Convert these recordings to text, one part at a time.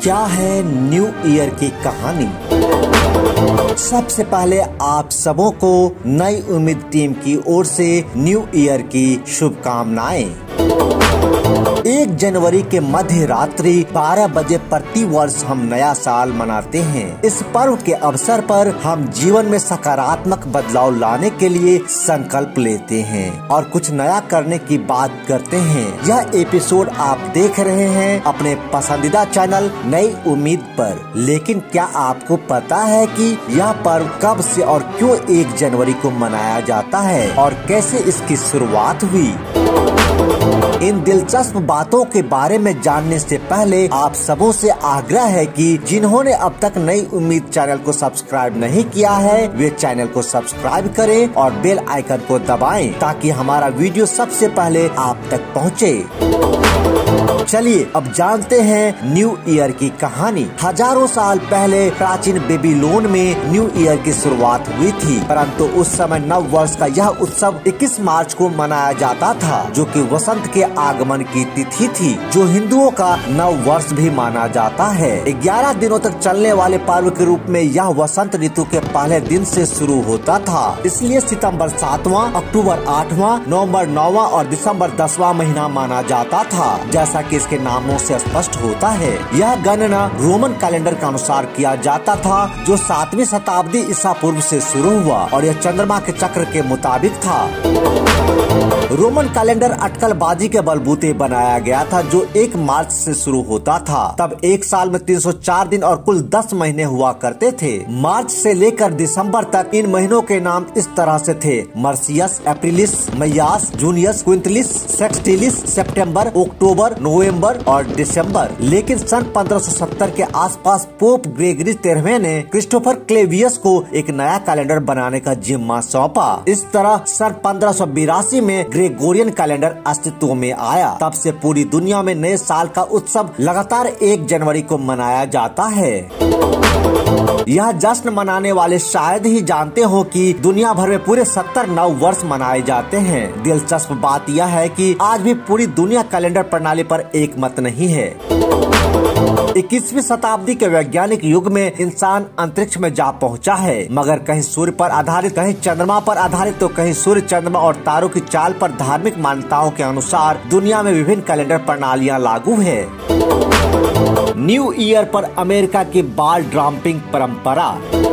क्या है new year की कहानी। सबसे पहले आप सबों को नई उम्मीद टीम की ओर से न्यू ईयर की शुभकामनाएं। 1 जनवरी के मध्य रात्रि 12 बजे प्रति वर्ष हम नया साल मनाते हैं। इस पर्व के अवसर पर हम जीवन में सकारात्मक बदलाव लाने के लिए संकल्प लेते हैं और कुछ नया करने की बात करते हैं। यह एपिसोड आप देख रहे हैं अपने पसंदीदा चैनल नई उम्मीद पर। लेकिन क्या आपको पता है कि यह पर्व कब से और क्यों 1 जनवरी को मनाया जाता है और कैसे इसकी शुरुआत हुई? इन दिलचस्प बातों के बारे में जानने से पहले आप सबों से आग्रह है कि जिन्होंने अब तक नई उम्मीद चैनल को सब्सक्राइब नहीं किया है वे चैनल को सब्सक्राइब करें और बेल आइकन को दबाएं ताकि हमारा वीडियो सबसे पहले आप तक पहुंचे। चलिए अब जानते हैं न्यू ईयर की कहानी। हजारों साल पहले प्राचीन बेबीलोन में न्यू ईयर की शुरुआत हुई थी, परंतु उस समय नव वर्ष का यह उत्सव 21 मार्च को मनाया जाता था, जो कि वसंत के आगमन की तिथि थी, जो हिंदुओं का नव वर्ष भी माना जाता है। 11 दिनों तक चलने वाले पर्व के रूप में यह वसंत ऋतु के पहले दिन से शुरू होता था। इसलिए सितंबर 7वां, अक्टूबर 8वां, नवंबर 9वां और दिसंबर 10वां महीना माना जाता था, जैसा कि इसके नामों से स्पष्ट होता है। यह गणना रोमन कैलेंडर के अनुसार किया जाता था, जो 7वीं शताब्दी ईसा पूर्व से शुरू हुआ और यह चंद्रमा के चक्र के मुताबिक था। रोमन कैलेंडर अटकलबाजी के बलबूते बनाया गया था, जो 1 मार्च से शुरू होता था। तब एक साल में 304 दिन और कुल 10 महीने हुआ करते थे। मार्च से लेकर दिसंबर तक इन महीनों के नाम इस तरह से थे: मर्सियस, अप्रिलिस, मईयास, जूनियस, क्विंटलिस, सेक्सटिलिस, सितंबर, अक्टूबर, नवंबर और दिसंबर। लेकिन सन 1570 के आसपास पोप ग्रेगरी 13वें ने क्रिस्टोफर क्लेवियस को एक नया कैलेंडर बनाने का जिम्मा सौंपा। इस तरह सन 1582 में ग्रेगोरियन कैलेंडर अस्तित्व में आया। तब से पूरी दुनिया में नए साल का उत्सव लगातार 1 जनवरी को मनाया जाता है। यह जश्न मनाने वाले शायद ही जानते हो कि दुनिया भर में पूरे 70 नव वर्ष मनाए जाते हैं। दिलचस्प बात यह है कि आज भी पूरी दुनिया कैलेंडर प्रणाली पर एक मत नहीं है। 21वीं शताब्दी के वैज्ञानिक युग में इंसान अंतरिक्ष में जा पहुंचा है, मगर कहीं सूर्य पर आधारित, कहीं चंद्रमा पर आधारित, तो कहीं सूर्य, चंद्रमा और तारों की चाल पर धार्मिक मान्यताओं के अनुसार दुनिया में विभिन्न कैलेंडर प्रणालियां लागू है। न्यू ईयर पर अमेरिका की बॉल ड्रॉपिंग परंपरा।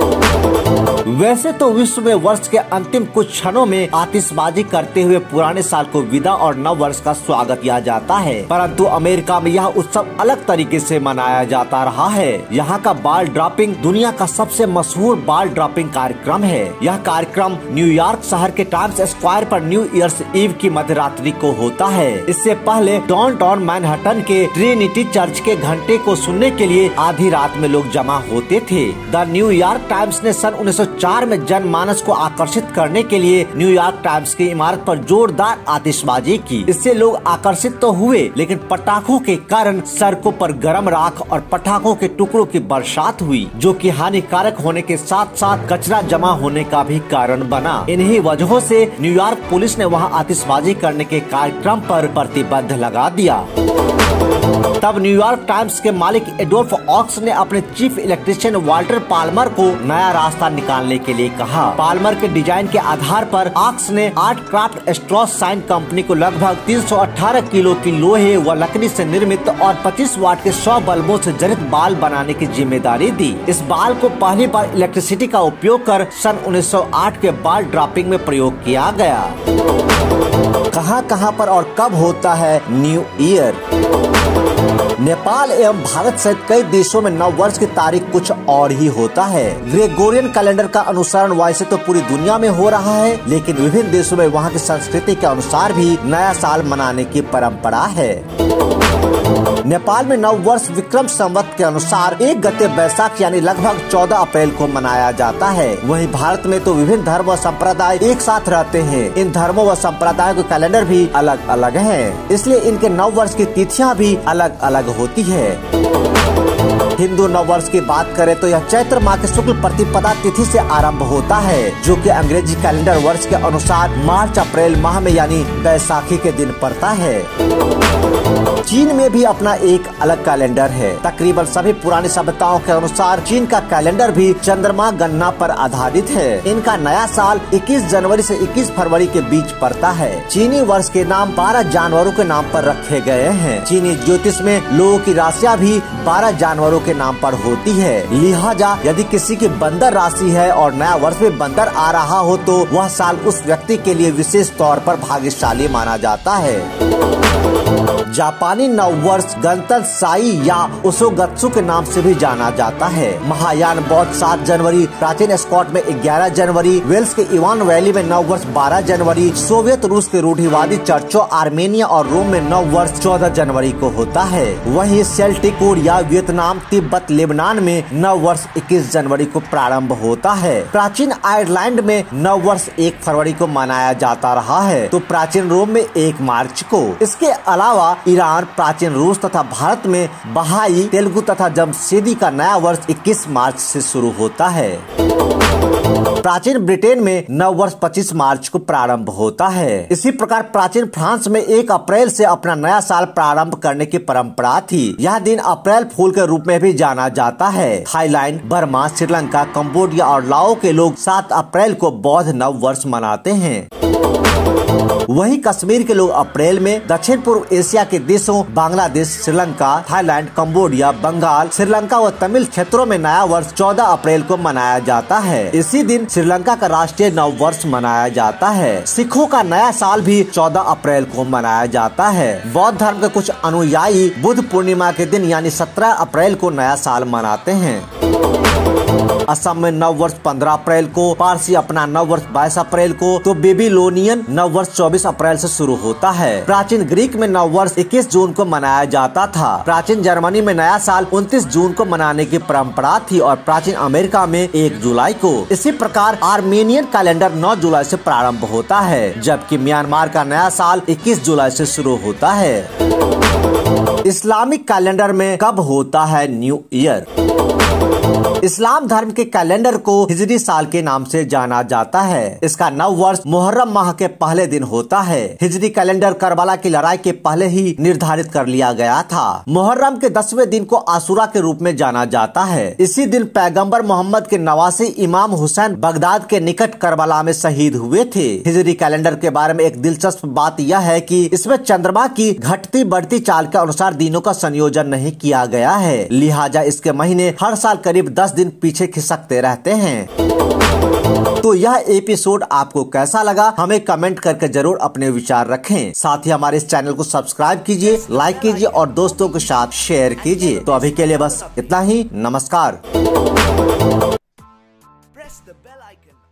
वैसे तो विश्व में वर्ष के अंतिम कुछ क्षणों में आतिशबाजी करते हुए पुराने साल को विदा और नव वर्ष का स्वागत किया जाता है, परंतु अमेरिका में यह उत्सव अलग तरीके से मनाया जाता रहा है। यहाँ का बॉल ड्रॉपिंग दुनिया का सबसे मशहूर बॉल ड्रॉपिंग कार्यक्रम है। यह कार्यक्रम न्यूयॉर्क शहर के टाइम्स स्क्वायर पर न्यू ईयर्स ईव की मध्यरात्रि को होता है। इससे पहले डाउनटाउन मैनहट्टन के ट्रिनिटी चर्च के घंटे को सुनने के लिए आधी रात में लोग जमा होते थे। द न्यूयॉर्क टाइम्स ने सन 1904 में जनमानस को आकर्षित करने के लिए न्यूयॉर्क टाइम्स की इमारत पर जोरदार आतिशबाजी की। इससे लोग आकर्षित तो हुए, लेकिन पटाखों के कारण सड़कों पर गर्म राख और पटाखों के टुकड़ों की बरसात हुई, जो कि हानिकारक होने के साथ साथ कचरा जमा होने का भी कारण बना। इन्हीं वजहों से न्यूयॉर्क पुलिस ने वहां आतिशबाजी करने के कार्यक्रम पर प्रतिबंध लगा दिया। तब न्यूयॉर्क टाइम्स के मालिक एडोल्फ ऑक्स ने अपने चीफ इलेक्ट्रीशियन वाल्टर पाल्मर को नया रास्ता निकालने के लिए कहा। पाल्मर के डिजाइन के आधार पर ऑक्स ने Artcraft Strauss sign company को लगभग 318 किलो की लोहे व लकड़ी से निर्मित और 25 वाट के 100 बल्बों से जनित बाल बनाने की जिम्मेदारी दी। इस बाल को पहली बार इलेक्ट्रिसिटी का उपयोग कर सन 1908 के बॉल ड्रॉपिंग में प्रयोग किया गया। कहां पर और कब होता है न्यू ईयर? नेपाल एवं भारत सहित कई देशों में नव वर्ष की तारीख कुछ और ही होता है। ग्रेगोरियन कैलेंडर का अनुसरण वैसे तो पूरी दुनिया में हो रहा है, लेकिन विभिन्न देशों में वहाँ की संस्कृति के अनुसार भी नया साल मनाने की परंपरा है। नेपाल में नव वर्ष विक्रम संवत के अनुसार 1 गते बैसाख यानी लगभग 14 अप्रैल को मनाया जाता है। वहीं भारत में तो विभिन्न धर्म व संप्रदाय एक साथ रहते हैं। इन धर्मों व संप्रदायों के कैलेंडर भी अलग अलग हैं, इसलिए इनके नव वर्ष की तिथियां भी अलग अलग होती है। हिंदू नववर्ष की बात करें तो यह चैत्र माह के शुक्ल प्रतिपदा तिथि से आरंभ होता है, जो कि अंग्रेजी कैलेंडर वर्ष के अनुसार मार्च अप्रैल माह में यानी बैसाखी के दिन पड़ता है। चीन में भी अपना एक अलग कैलेंडर है। तकरीबन सभी पुरानी सभ्यताओं के अनुसार चीन का कैलेंडर भी चंद्रमा गणना पर आधारित है। इनका नया साल 21 जनवरी से 21 फरवरी के बीच पड़ता है। चीनी वर्ष के नाम 12 जानवरों के नाम पर रखे गए हैं। चीनी ज्योतिष में लोगों की राशियां भी 12 जानवरों के नाम पर होती है। लिहाजा यदि किसी की बंदर राशि है और नया वर्ष में बंदर आ रहा हो तो वह साल उस व्यक्ति के लिए विशेष तौर पर भाग्यशाली माना जाता है। जापानी नववर्ष गणतंत्र साई या ओशोगत्सु के नाम से भी जाना जाता है। महायान बौद्ध 7 जनवरी, प्राचीन स्कॉट में 11 जनवरी, वेल्स के इवान वैली में नववर्ष 12 जनवरी, सोवियत रूस के रूढ़िवादी चर्चों, आर्मेनिया और रोम में नववर्ष 14 जनवरी को होता है। वहीं Celtic Korea, Vietnam, Tibet, Lebanon में नववर्ष 21 जनवरी को प्रारंभ होता है। प्राचीन आयरलैंड में नववर्ष 1 फरवरी को मनाया जाता रहा है, तो प्राचीन रोम में 1 मार्च को। इसके अलावा ईरान, प्राचीन रूस तथा भारत में बहाई, तेलुगु तथा जमशेदी का नया वर्ष 21 मार्च से शुरू होता है। प्राचीन ब्रिटेन में नव वर्ष 25 मार्च को प्रारंभ होता है। इसी प्रकार प्राचीन फ्रांस में 1 अप्रैल से अपना नया साल प्रारंभ करने की परंपरा थी। यह दिन अप्रैल फूल के रूप में भी जाना जाता है। थाईलैंड, बर्मा, श्रीलंका, कंबोडिया और लाओ के लोग 7 अप्रैल को बौद्ध नव वर्ष मनाते हैं। वहीं कश्मीर के लोग अप्रैल में, दक्षिण पूर्व एशिया के देशों बांग्लादेश, श्रीलंका, थाईलैंड, कंबोडिया, बंगाल, श्रीलंका व तमिल क्षेत्रों में नया वर्ष 14 अप्रैल को मनाया जाता है। इसी दिन श्रीलंका का राष्ट्रीय नव वर्ष मनाया जाता है। सिखों का नया साल भी 14 अप्रैल को मनाया जाता है। बौद्ध धर्म के कुछ अनुयायी बुद्ध पूर्णिमा के दिन यानी 17 अप्रैल को नया साल मनाते हैं। असम में नव वर्ष 15 अप्रैल को, पारसी अपना नव वर्ष 22 अप्रैल को, तो बेबीलोनियन नव वर्ष 24 अप्रैल से शुरू होता है। प्राचीन ग्रीक में नव वर्ष 21 जून को मनाया जाता था। प्राचीन जर्मनी में नया साल 29 जून को मनाने की परंपरा थी और प्राचीन अमेरिका में 1 जुलाई को। इसी प्रकार आर्मेनियन कैलेंडर 9 जुलाई से प्रारंभ होता है, जबकि म्यांमार का नया साल 21 जुलाई से शुरू होता है। इस्लामिक कैलेंडर में कब होता है न्यू ईयर? इस्लाम धर्म के कैलेंडर को हिजरी साल के नाम से जाना जाता है। इसका नव वर्ष मुहर्रम माह के पहले दिन होता है। हिजरी कैलेंडर करबला की लड़ाई के पहले ही निर्धारित कर लिया गया था। मुहर्रम के 10वें दिन को आशुरा के रूप में जाना जाता है। इसी दिन पैगंबर मोहम्मद के नवासी इमाम हुसैन बगदाद के निकट करबला में शहीद हुए थे। हिजरी कैलेंडर के बारे में एक दिलचस्प बात यह है कि इसमें चंद्रमा की घटती बढ़ती चाल के अनुसार दिनों का संयोजन नहीं किया गया है। लिहाजा इसके महीने हर साल करीब 10 दिन पीछे खिसकते रहते हैं। तो यह एपिसोड आपको कैसा लगा हमें कमेंट करके जरूर अपने विचार रखें। साथ ही हमारे इस चैनल को सब्सक्राइब कीजिए, लाइक कीजिए और दोस्तों के साथ शेयर कीजिए। तो अभी के लिए बस इतना ही। नमस्कार।